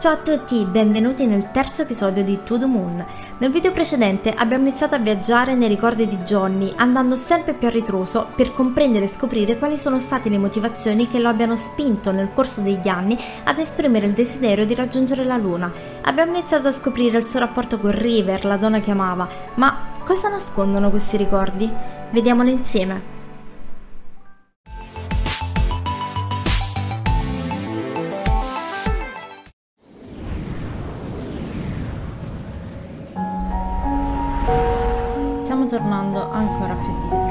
Ciao a tutti, benvenuti nel terzo episodio di To The Moon. Nel video precedente abbiamo iniziato a viaggiare nei ricordi di Johnny, andando sempre più a ritroso per comprendere e scoprire quali sono state le motivazioni che lo abbiano spinto nel corso degli anni ad esprimere il desiderio di raggiungere la luna. Abbiamo iniziato a scoprire il suo rapporto con River, la donna che amava, ma cosa nascondono questi ricordi? Vediamolo insieme. Stiamo tornando ancora più dietro.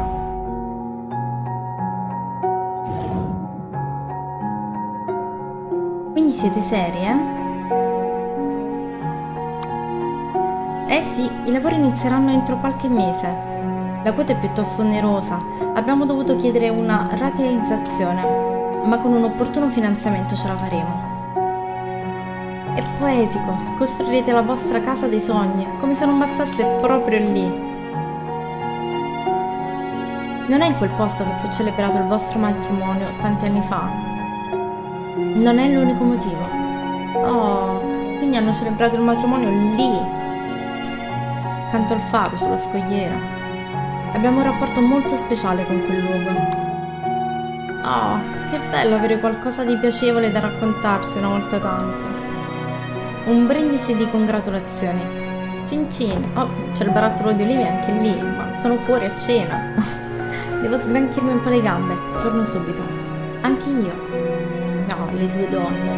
Quindi siete serie? Eh sì, i lavori inizieranno entro qualche mese. La quota è piuttosto onerosa. Abbiamo dovuto chiedere una rateizzazione, ma con un opportuno finanziamento ce la faremo. È poetico, costruirete la vostra casa dei sogni, come se non bastasse proprio lì. Non è in quel posto che fu celebrato il vostro matrimonio tanti anni fa? Non è l'unico motivo. Oh, quindi hanno celebrato il matrimonio lì, accanto al faro, sulla scogliera. Abbiamo un rapporto molto speciale con quel luogo. Oh, che bello avere qualcosa di piacevole da raccontarsi una volta tanto. Un brindisi di congratulazioni. Cin cin. Oh, c'è il barattolo di olive anche lì, ma sono fuori a cena. Devo sgranchirmi un po' le gambe. Torno subito. Anche io. No, le due donne.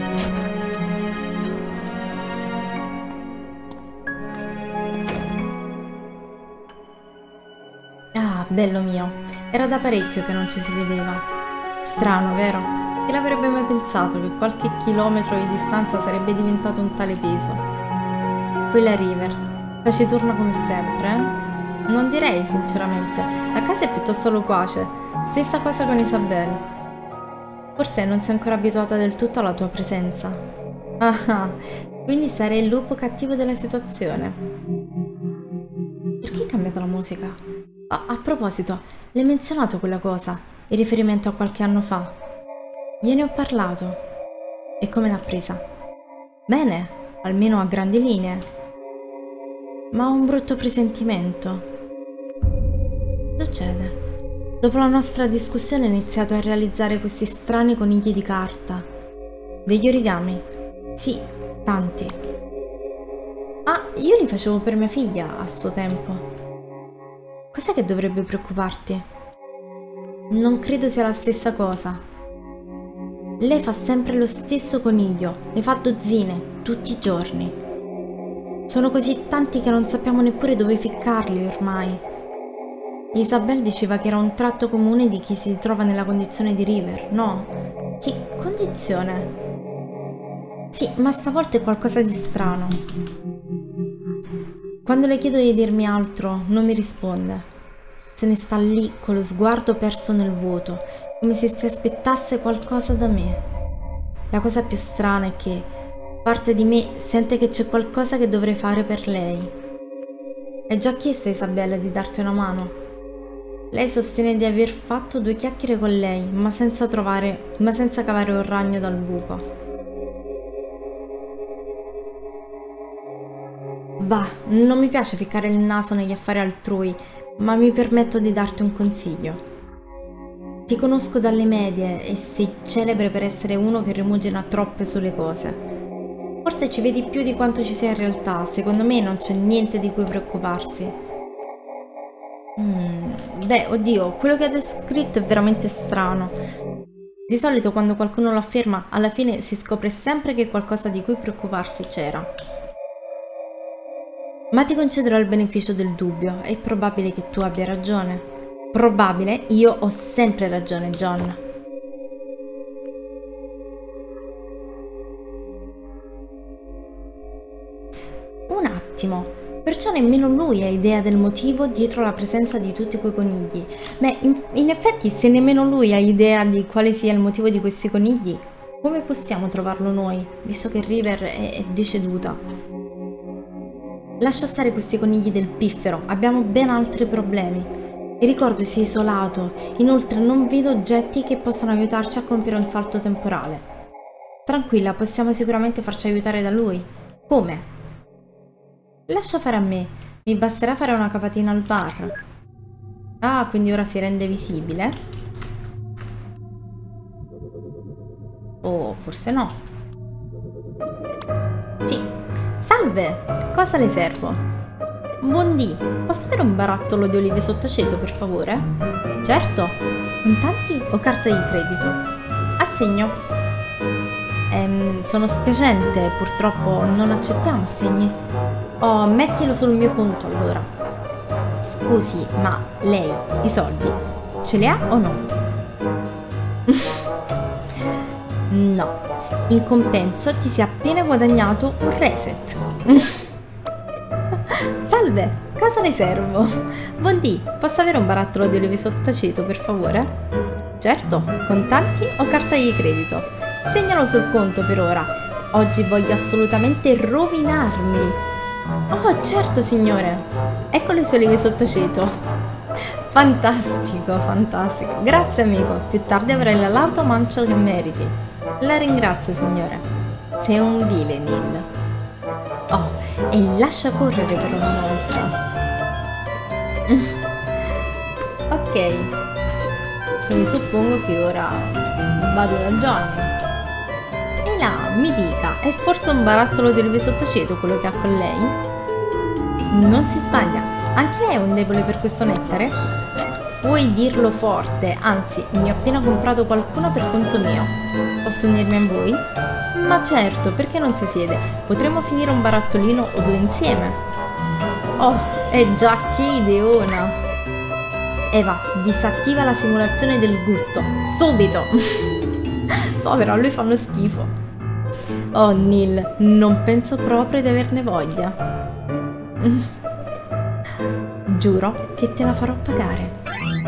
Ah, bello mio. Era da parecchio che non ci si vedeva. Strano, vero? Chi l'avrebbe mai pensato che qualche chilometro di distanza sarebbe diventato un tale peso? Qui la River. Taciturna come sempre, eh? Non direi, sinceramente. La casa è piuttosto loquace. Stessa cosa con Isabelle. Forse non sei ancora abituata del tutto alla tua presenza. Ah, quindi sarei il lupo cattivo della situazione. Perché hai cambiato la musica? A proposito, l'hai menzionato quella cosa, in riferimento a qualche anno fa? Gliene ho parlato. E come l'ha presa? Bene, almeno a grandi linee. Ma ho un brutto presentimento. Succede? Dopo la nostra discussione ho iniziato a realizzare questi strani conigli di carta. Degli origami. Sì, tanti. Ah, io li facevo per mia figlia a suo tempo. Cos'è che dovrebbe preoccuparti? Non credo sia la stessa cosa. Lei fa sempre lo stesso coniglio, ne fa dozzine, tutti i giorni. Sono così tanti che non sappiamo neppure dove ficcarli ormai. Isabelle diceva che era un tratto comune di chi si trova nella condizione di River, no? Che condizione? Sì, ma stavolta è qualcosa di strano. Quando le chiedo di dirmi altro, non mi risponde. Se ne sta lì con lo sguardo perso nel vuoto, come se si aspettasse qualcosa da me. La cosa più strana è che parte di me sente che c'è qualcosa che dovrei fare per lei. Hai già chiesto a Isabella di darti una mano? Lei sostiene di aver fatto 2 chiacchiere con lei, ma senza cavare un ragno dal buco. Bah, non mi piace ficcare il naso negli affari altrui, ma mi permetto di darti un consiglio. Ti conosco dalle medie e sei celebre per essere uno che rimugina troppo sulle cose. Forse ci vedi più di quanto ci sia in realtà, secondo me non c'è niente di cui preoccuparsi. Beh, oddio, quello che ha descritto è veramente strano. Di solito quando qualcuno lo afferma, alla fine si scopre sempre che qualcosa di cui preoccuparsi c'era. Ma ti concederò il beneficio del dubbio, è probabile che tu abbia ragione. Probabile? Io ho sempre ragione, John. Un attimo. Perciò nemmeno lui ha idea del motivo dietro la presenza di tutti quei conigli. Beh, in effetti, se nemmeno lui ha idea di quale sia il motivo di questi conigli, come possiamo trovarlo noi, visto che River è deceduta? Lascia stare questi conigli del piffero, abbiamo ben altri problemi. Il ricordo si è isolato, inoltre non vedo oggetti che possano aiutarci a compiere un salto temporale. Tranquilla, possiamo sicuramente farci aiutare da lui. Come? Lascia fare a me. Mi basterà fare una capatina al bar. Ah, quindi ora si rende visibile? O forse no. Sì. Salve! Cosa le servo? Buondì, posso avere un barattolo di olive sott'aceto, per favore? Certo. Contanti o carta di credito? Assegno. Sono spiacente, purtroppo non accettiamo assegni. Oh, mettilo sul mio conto allora. Scusi, ma lei i soldi ce li ha o no? No. In compenso ti sei appena guadagnato un reset. Salve, cosa le servo? Buondì, posso avere un barattolo di olive sott'aceto, per favore? Certo, contanti o carta di credito? Segnalo sul conto per ora. Oggi voglio assolutamente rovinarmi. Oh, certo, signore. Ecco le sue olive sott'aceto. Fantastico, fantastico. Grazie, amico. Più tardi avrai la lauta mancia che meriti. La ringrazio, signore. Sei un vile, Neil. Oh, e lascia correre per una volta. Ok. Quindi suppongo che ora vado da Johnny. E là, mi dica, è forse un barattolo di olive sott'aceto quello che ha con lei? Non si sbaglia, anche lei è un debole per questo nettare? Puoi dirlo forte, anzi, mi ho appena comprato qualcuno per conto mio. Posso unirmi a voi? Ma certo, perché non si siede? Potremmo finire un barattolino o due insieme. Oh, è già che ideona! Eva, disattiva la simulazione del gusto, subito! Povero, a lui fanno schifo. Oh, Neil, non penso proprio di averne voglia. Giuro che te la farò pagare.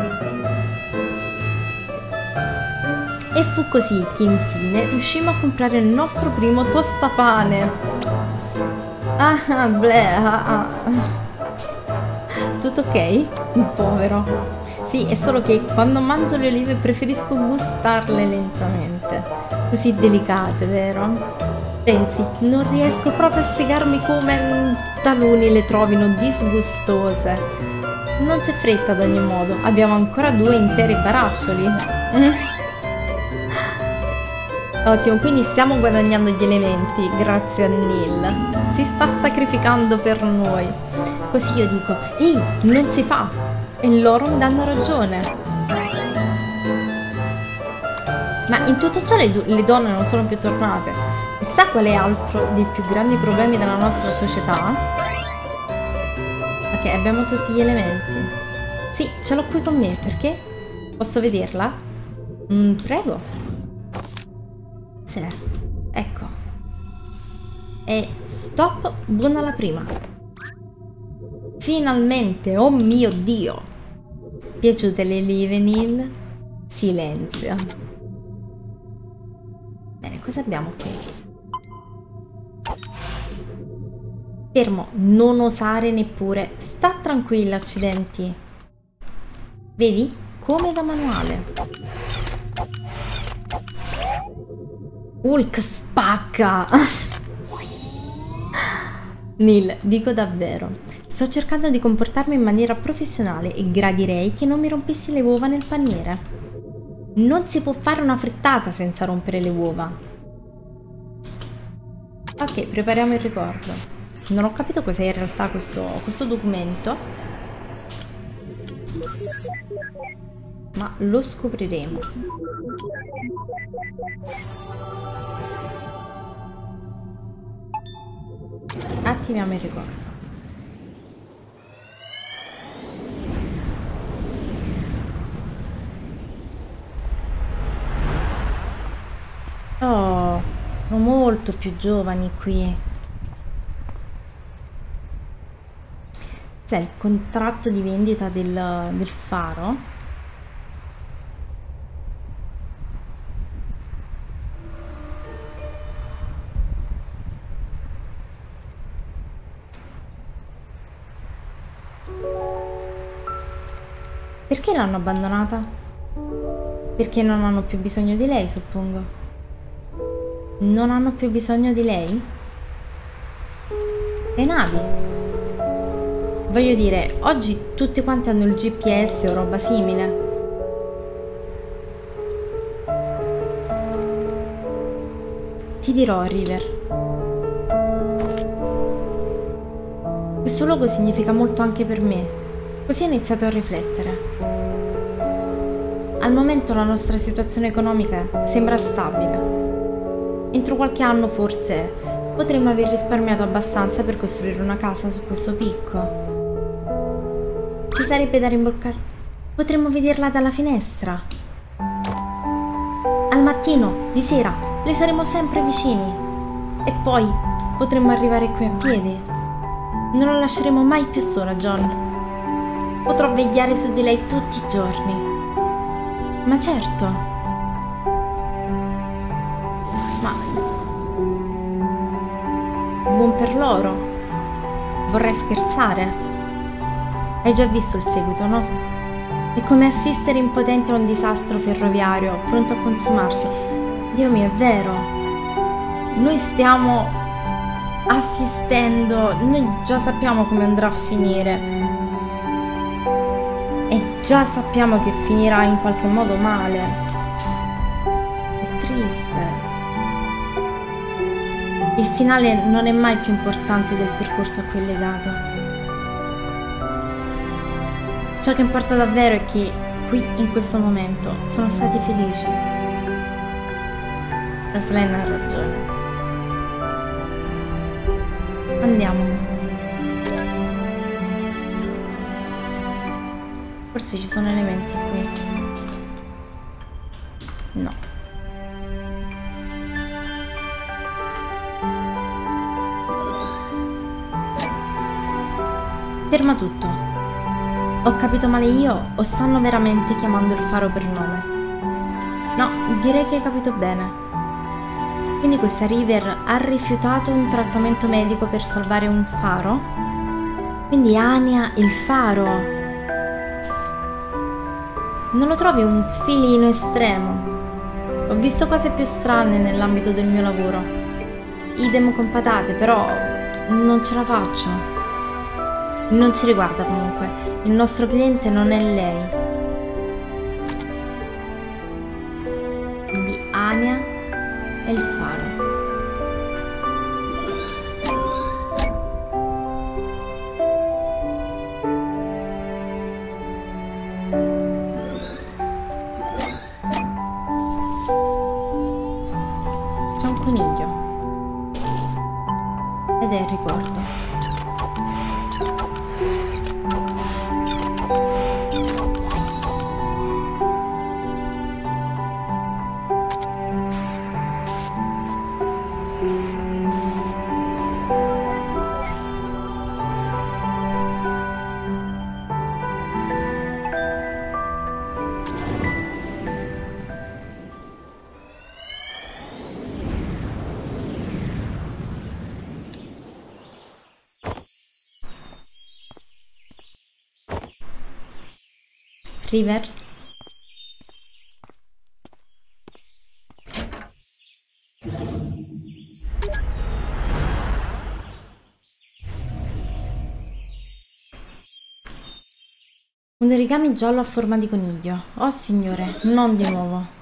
E fu così che infine riuscimmo a comprare il nostro primo tostapane. Ah, bleh. Tutto ok? Povero. Sì, è solo che quando mangio le olive preferisco gustarle lentamente. Così delicate, vero? Pensi, non riesco proprio a spiegarmi come taluni le trovino disgustose. Non c'è fretta ad ogni modo, abbiamo ancora 2 interi barattoli. Ottimo, quindi stiamo guadagnando gli elementi, grazie a Neil. Si sta sacrificando per noi. Così io dico, ehi, non si fa! E loro mi danno ragione. Ma in tutto ciò le donne non sono più tornate. E sa qual è altro dei più grandi problemi della nostra società? Ok, abbiamo tutti gli elementi. Sì, ce l'ho qui con me, perché? Posso vederla? Prego. Sì, ecco. E stop, buona la prima. Finalmente, oh mio Dio. Piaciute le olive, Neil? Silenzio. Bene, cosa abbiamo qui? Fermo, non osare neppure. Sta tranquilla, accidenti. Vedi? Come da manuale. Hulk spacca! Neil, dico davvero. Sto cercando di comportarmi in maniera professionale e gradirei che non mi rompessi le uova nel paniere. Non si può fare una frittata senza rompere le uova. Ok, prepariamo il ricordo. Non ho capito cos'è in realtà questo documento, ma lo scopriremo. Attiviamo il ricordo. Oh, sono molto più giovani qui. C'è il contratto di vendita del faro. Perché l'hanno abbandonata? Perché non hanno più bisogno di lei, suppongo. non hanno più bisogno di lei? Le navi? Voglio dire, oggi tutti quanti hanno il GPS o roba simile. Ti dirò, River. Questo luogo significa molto anche per me. Così ho iniziato a riflettere. Al momento la nostra situazione economica sembra stabile. Entro qualche anno forse potremmo aver risparmiato abbastanza per costruire una casa su questo picco. Ci sarebbe da rimboccare. Potremmo vederla dalla finestra. Al mattino, di sera, le saremo sempre vicini. E poi potremmo arrivare qui a piedi. Non la lasceremo mai più sola, John. Potrò vegliare su di lei tutti i giorni. Ma certo. Ma buon per loro. Vorrei scherzare. Hai già visto il seguito, no? È come assistere impotenti a un disastro ferroviario pronto a consumarsi. Dio mio, è vero. Noi stiamo assistendo, noi già sappiamo come andrà a finire. E già sappiamo che finirà in qualche modo male. È triste. Il finale non è mai più importante del percorso a cui è legato. Ciò che importa davvero è che qui, in questo momento, sono stati felici. Roslyn ha ragione. Andiamo. Forse ci sono elementi qui. No. Ferma tutto. Ho capito male io o stanno veramente chiamando il faro per nome? No, direi che hai capito bene. Quindi questa River ha rifiutato un trattamento medico per salvare un faro? Quindi Anya il faro? Non lo trovi un filino estremo? Ho visto cose più strane nell'ambito del mio lavoro. Idem con patate, però non ce la faccio. Non ci riguarda comunque. Il nostro cliente non è lei. Quindi Anya è il faro. C'è un coniglio. Ed è il ricordo. River? Un origami giallo a forma di coniglio. Oh signore, non di nuovo.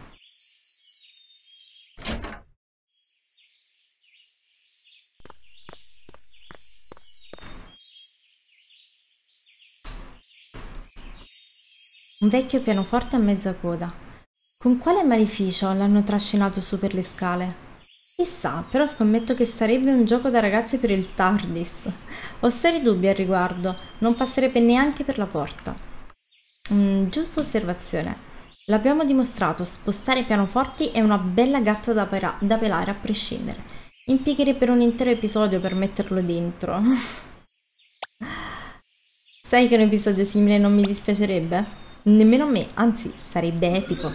Un vecchio pianoforte a mezza coda. Con quale maleficio l'hanno trascinato su per le scale? Chissà, però scommetto che sarebbe un gioco da ragazzi per il TARDIS. Ho seri dubbi al riguardo, non passerebbe neanche per la porta. Giusta osservazione. L'abbiamo dimostrato, spostare pianoforti è una bella gatta da pelare a prescindere. Impiegherebbero un intero episodio per metterlo dentro. Sai che un episodio simile non mi dispiacerebbe? Nemmeno a me, anzi, sarebbe epico.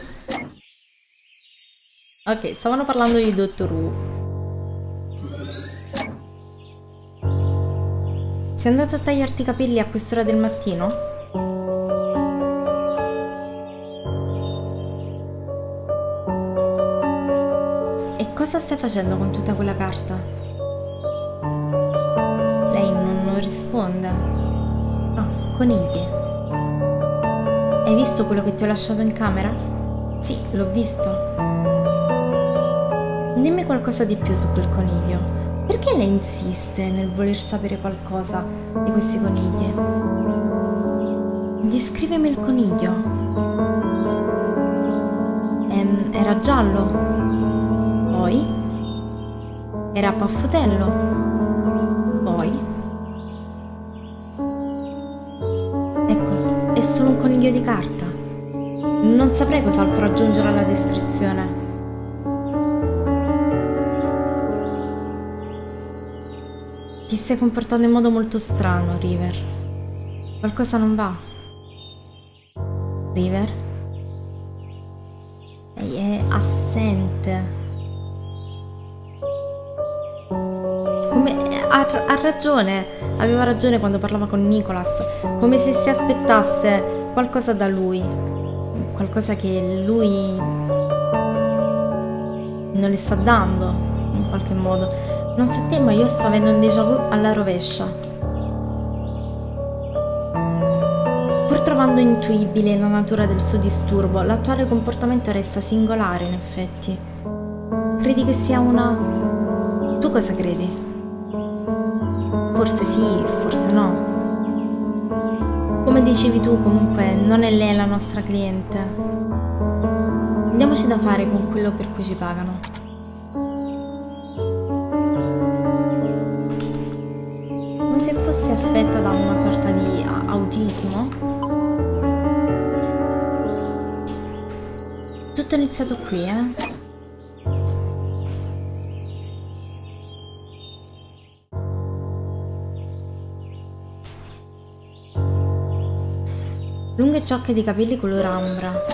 Ok, stavano parlando di Dottor Who. Sei andata a tagliarti i capelli a quest'ora del mattino? E cosa stai stai facendo con tutta quella carta? Lei non risponde. Ah, conigli. Hai visto quello che ti ho lasciato in camera? Sì, l'ho visto. Dimmi qualcosa di più su quel coniglio. Perché lei insiste nel voler sapere qualcosa di questi conigli? Descrivimi il coniglio. Era giallo. Poi? Era paffutello. Poi? Ecco, è solo un coniglio di carta. Non saprei cos'altro aggiungere alla descrizione. Ti stai comportando in modo molto strano, River. Qualcosa non va. River? Lei è assente. Ha ragione, aveva ragione quando parlava con Nicholas, come se si aspettasse qualcosa da lui, qualcosa che lui non le sta dando in qualche modo. Non so te, ma io sto avendo un déjà vu alla rovescia. Pur trovando intuibile la natura del suo disturbo, l'attuale comportamento resta singolare in effetti. Credi che sia una... Tu cosa credi? Forse sì, forse no. Come dicevi tu, comunque, non è lei la nostra cliente. Diamoci da fare con quello per cui ci pagano. Come se fosse affetta da una sorta di autismo. Tutto è iniziato qui, eh? Lunghe ciocche di capelli color ambra.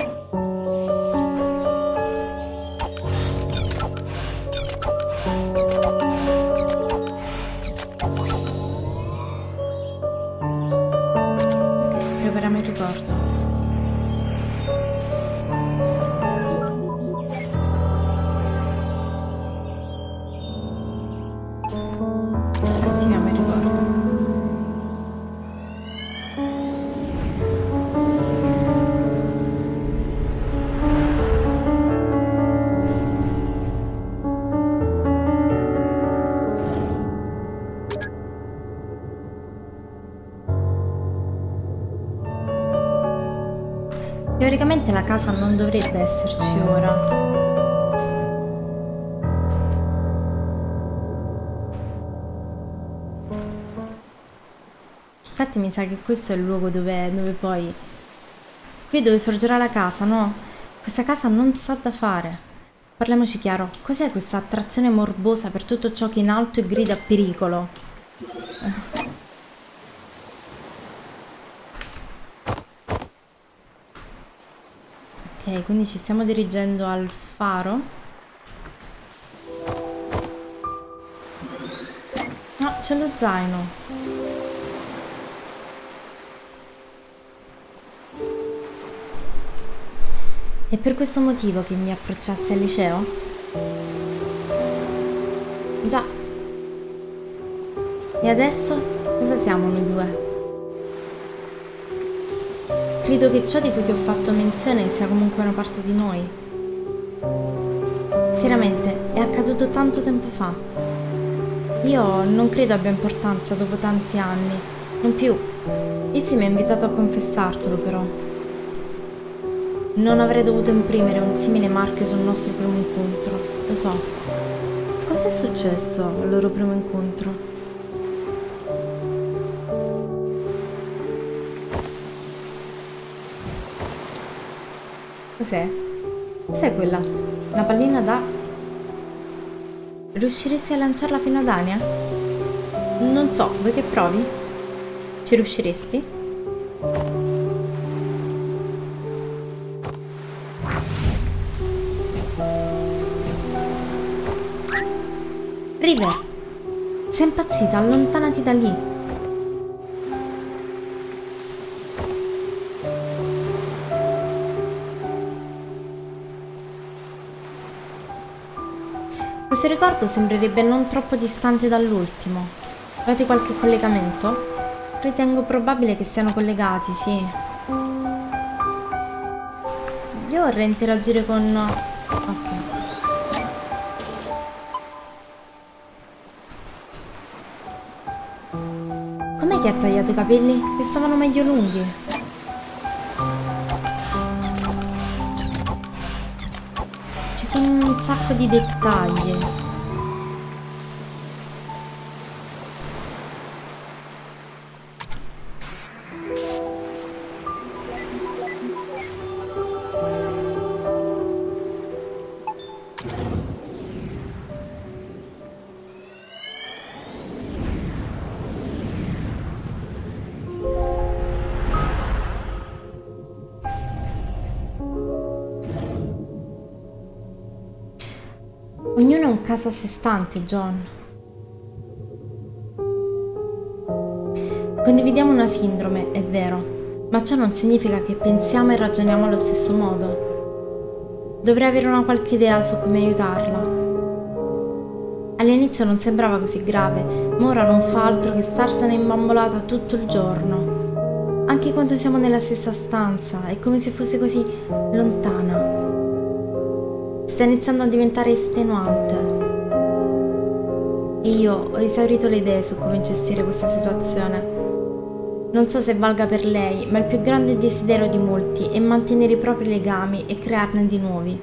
Ok, prepariamo il ricordo. Attiviamo il ricordo. Teoricamente la casa non dovrebbe esserci ora. Infatti mi sa che questo è il luogo dove poi... Qui dove sorgerà la casa, no? Questa casa non sa da fare. Parliamoci chiaro, cos'è questa attrazione morbosa per tutto ciò che è in alto e grida pericolo? Ok, quindi ci stiamo dirigendo al faro. No, c'è lo zaino. È per questo motivo che mi approcciasti al liceo? Già. E adesso? Cosa siamo noi due? Credo che ciò di cui ti ho fatto menzione sia comunque una parte di noi. Seriamente, è accaduto tanto tempo fa. Io non credo abbia importanza dopo tanti anni. Non più. Izzy mi ha invitato a confessartelo, però. Non avrei dovuto imprimere un simile marchio sul nostro primo incontro. Lo so. Cosa è successo al loro primo incontro? Cos'è? Cos'è quella? Una pallina da... Riusciresti a lanciarla fino ad Ania? Non so, vuoi che provi? Ci riusciresti? River! Sei impazzita, allontanati da lì! Questo ricordo sembrerebbe non troppo distante dall'ultimo. Noti qualche collegamento? Ritengo probabile che siano collegati, sì. Io vorrei interagire con... Ok. Com'è che ha tagliato i capelli? Che stavano meglio lunghi. Ci sono un sacco di dettagli. Ognuno è un caso a sé stante, John. Condividiamo una sindrome, è vero, ma ciò non significa che pensiamo e ragioniamo allo stesso modo. Dovrei avere una qualche idea su come aiutarla. All'inizio non sembrava così grave, ma ora non fa altro che starsene imbambolata tutto il giorno. Anche quando siamo nella stessa stanza, è come se fosse così lontana. Sta iniziando a diventare estenuante. E io ho esaurito le idee su come gestire questa situazione. Non so se valga per lei, ma il più grande desiderio di molti è mantenere i propri legami e crearne di nuovi.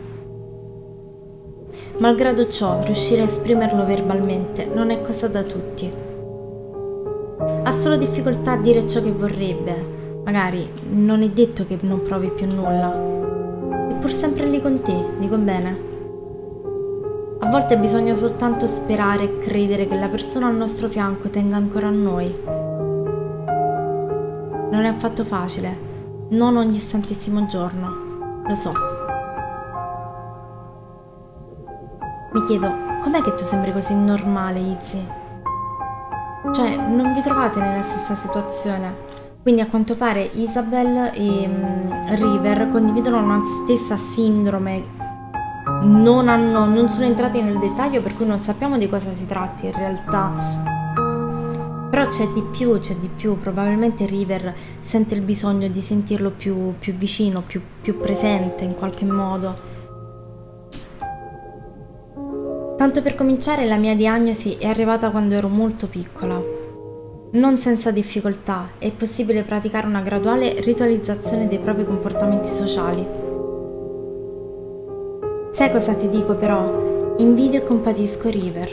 Malgrado ciò, riuscire a esprimerlo verbalmente non è cosa da tutti. Ha solo difficoltà a dire ciò che vorrebbe. Magari non è detto che non provi più nulla. È pur sempre lì con te, dico bene. A volte bisogna soltanto sperare e credere che la persona al nostro fianco tenga ancora a noi. Non è affatto facile, non ogni santissimo giorno, lo so. Mi chiedo, com'è che tu sembri così normale, Izzy? Cioè, non vi trovate nella stessa situazione? Quindi a quanto pare Isabel e River condividono una stessa sindrome. Non sono entrati nel dettaglio, per cui non sappiamo di cosa si tratti in realtà. Però c'è di più. Probabilmente River sente il bisogno di sentirlo più vicino, più presente in qualche modo. Tanto per cominciare, la mia diagnosi è arrivata quando ero molto piccola. Non senza difficoltà, è possibile praticare una graduale ritualizzazione dei propri comportamenti sociali. Sai cosa ti dico però? Invidio e compatisco River.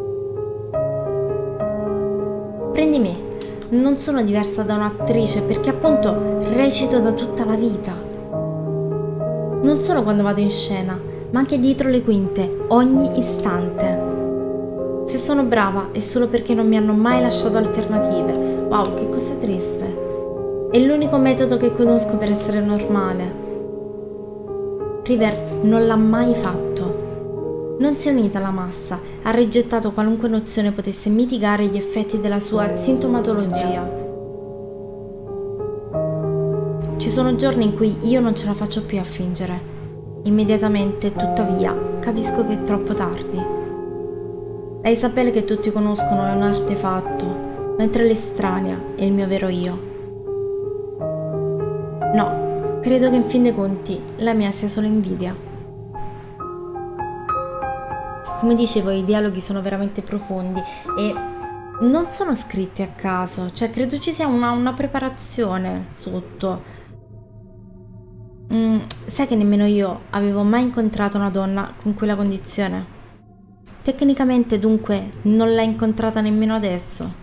Prendi me, non sono diversa da un'attrice perché appunto recito da tutta la vita. Non solo quando vado in scena, ma anche dietro le quinte, ogni istante. Se sono brava è solo perché non mi hanno mai lasciato alternative. Wow, che cosa triste. È l'unico metodo che conosco per essere normale. River non l'ha mai fatto. Non si è unita alla massa, ha rigettato qualunque nozione potesse mitigare gli effetti della sua sintomatologia. Ci sono giorni in cui io non ce la faccio più a fingere. Immediatamente, tuttavia, capisco che è troppo tardi. La Isabelle che tutti conoscono è un artefatto, mentre l'estranea è il mio vero io. No. Credo che in fin dei conti la mia sia solo invidia. Come dicevo, i dialoghi sono veramente profondi e non sono scritti a caso, cioè credo ci sia una preparazione sotto. Sai che nemmeno io avevo mai incontrato una donna con quella condizione? Tecnicamente dunque non l'hai incontrata nemmeno adesso.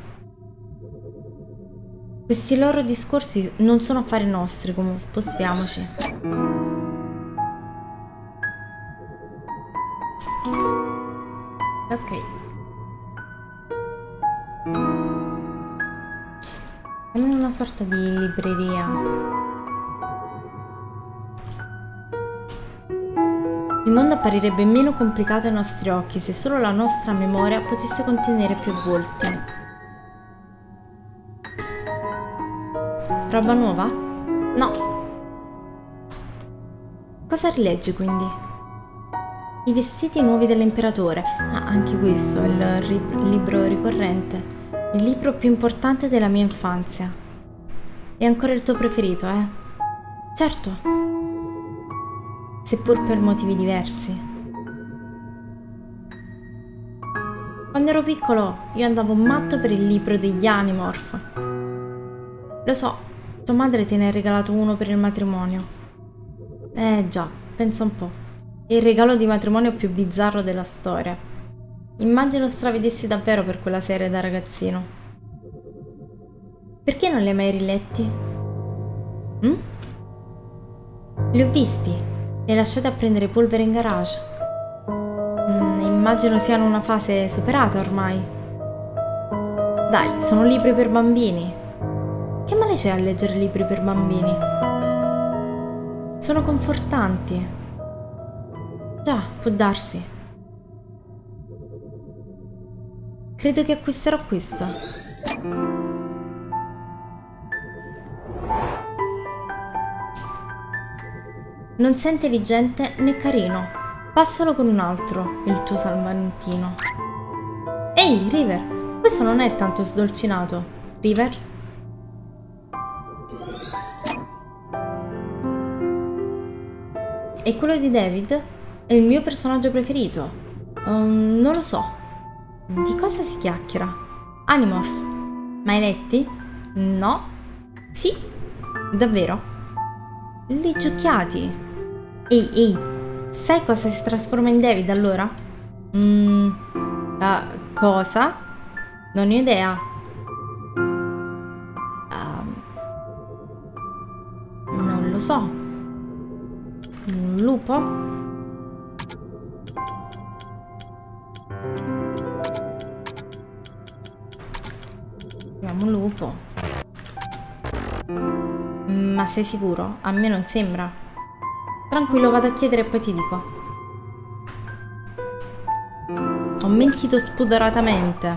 Questi loro discorsi non sono affari nostri, comunque spostiamoci. Ok. Siamo in una sorta di libreria. Il mondo apparirebbe meno complicato ai nostri occhi se solo la nostra memoria potesse contenere più volti. Roba nuova? No. Cosa rileggi quindi? I vestiti nuovi dell'imperatore. Ah, anche questo è il libro ricorrente. Il libro più importante della mia infanzia. È ancora il tuo preferito, eh? Certo. Seppur per motivi diversi. Quando ero piccolo io andavo matto per il libro degli Animorph. Lo so, tua madre te ne ha regalato uno per il matrimonio. Già, pensa un po'. È il regalo di matrimonio più bizzarro della storia. Immagino stravedessi davvero per quella serie da ragazzino. Perché non li hai mai riletti? Li ho visti. Li hai lasciati a prendere polvere in garage. Immagino siano una fase superata ormai. Dai, sono libri per bambini. Che male c'è a leggere libri per bambini? Sono confortanti. Già, può darsi. Credo che acquisterò questo. Non sei intelligente né carino. Passalo con un altro, il tuo San Valentino. Ehi, River! Questo non è tanto sdolcinato. River? E quello di David? È il mio personaggio preferito. Non lo so. Di cosa si chiacchiera? Animorph. Mai letti? No? Sì? Davvero? Li giochiati. Ehi! Sai cosa si trasforma in David allora? Cosa? Non ho idea. Non lo so. Un lupo? Abbiamo un lupo. Ma sei sicuro? A me non sembra. Tranquillo, vado a chiedere e poi ti dico. Ho mentito spudoratamente.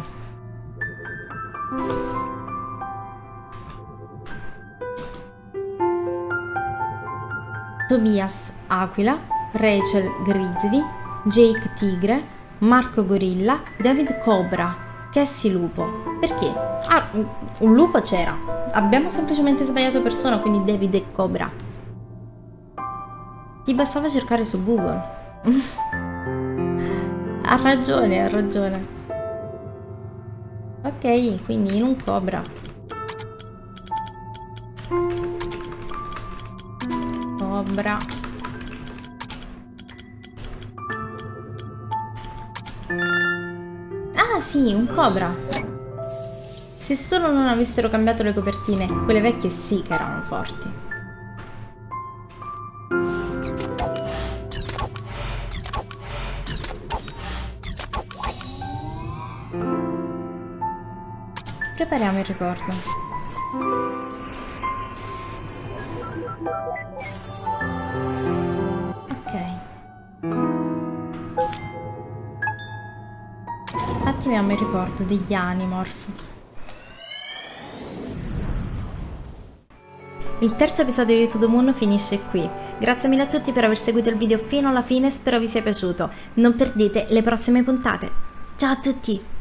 Tobias Aquila, Rachel Grizzly, Jake Tigre, Marco Gorilla, David Cobra, Cassie Lupo. Perché? Ah, un lupo c'era. Abbiamo semplicemente sbagliato persona, quindi David e Cobra. Ti bastava cercare su Google. Ha ragione, ha ragione. Ok, quindi in un cobra. Cobra. Ah sì, un cobra. Se solo non avessero cambiato le copertine, quelle vecchie sì che erano forti. Prepariamo il ricordo. Ok. Attiviamo il ricordo degli Animorph. Il terzo episodio di To The Moon finisce qui. Grazie mille a tutti per aver seguito il video fino alla fine, spero vi sia piaciuto. Non perdete le prossime puntate. Ciao a tutti!